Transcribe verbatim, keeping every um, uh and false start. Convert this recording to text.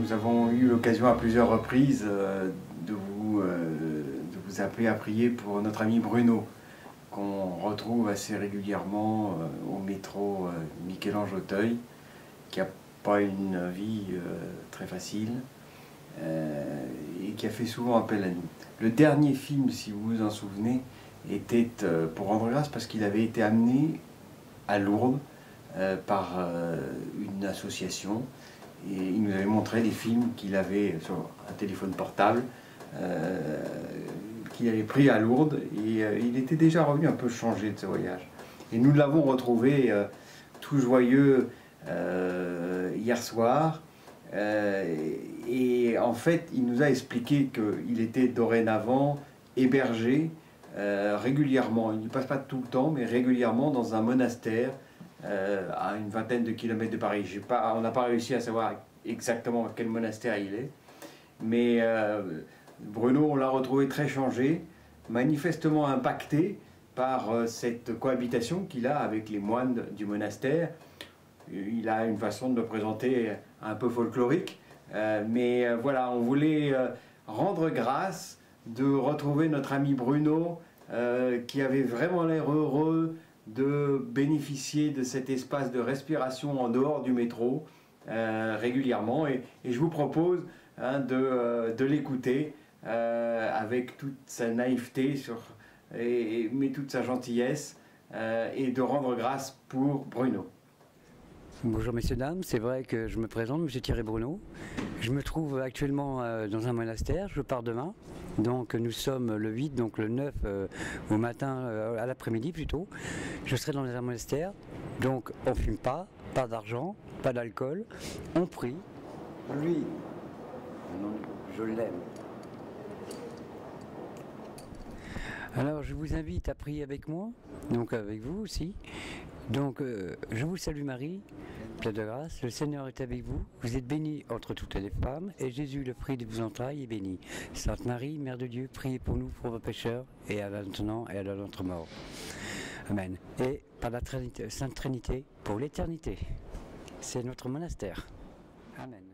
nous avons eu l'occasion à plusieurs reprises euh, de, vous, euh, de vous appeler à prier pour notre ami Bruno, qu'on retrouve assez régulièrement euh, au métro euh, Michel-Ange Auteuil, qui n'a pas une vie euh, très facile euh, et qui a fait souvent appel à nous. Le dernier film, si vous vous en souvenez, était euh, pour rendre grâce parce qu'il avait été amené à Lourdes euh, par euh, une association. Et il nous avait montré des films qu'il avait sur un téléphone portable, euh, qu'il avait pris à Lourdes, et euh, il était déjà revenu un peu changé de ce voyage. Et nous l'avons retrouvé euh, tout joyeux euh, hier soir, euh, et en fait il nous a expliqué qu'il était dorénavant hébergé euh, régulièrement, il ne passe pas tout le temps, mais régulièrement dans un monastère Euh, à une vingtaine de kilomètres de Paris. J'ai pas, on n'a pas réussi à savoir exactement à quel monastère il est, mais euh, Bruno, on l'a retrouvé très changé, manifestement impacté par euh, cette cohabitation qu'il a avec les moines du monastère. Il a une façon de le présenter un peu folklorique, euh, mais euh, voilà, on voulait euh, rendre grâce de retrouver notre ami Bruno, euh, qui avait vraiment l'air heureux de bénéficier de cet espace de respiration en dehors du métro euh, régulièrement, et, et je vous propose hein, de, euh, de l'écouter euh, avec toute sa naïveté sur, et, et, mais toute sa gentillesse euh, et de rendre grâce pour Bruno. Bonjour messieurs, dames, c'est vrai que je me présente, monsieur Thierry Bruno. Je me trouve actuellement euh, dans un monastère, je pars demain. Donc nous sommes le huit, donc le neuf euh, au matin, euh, à l'après-midi plutôt. Je serai dans un monastère, donc on ne fume pas, pas d'argent, pas d'alcool. On prie. Lui, non, je l'aime. Alors je vous invite à prier avec moi, donc avec vous aussi. Donc euh, je vous salue Marie, pleine de grâce, le Seigneur est avec vous, vous êtes bénie entre toutes les femmes, et Jésus, le fruit de vos entrailles, est béni. Sainte Marie, Mère de Dieu, priez pour nous pauvres pécheurs, et à maintenant et à notre mort. Amen. Et par la Trinité, Sainte Trinité, pour l'éternité. C'est notre monastère. Amen.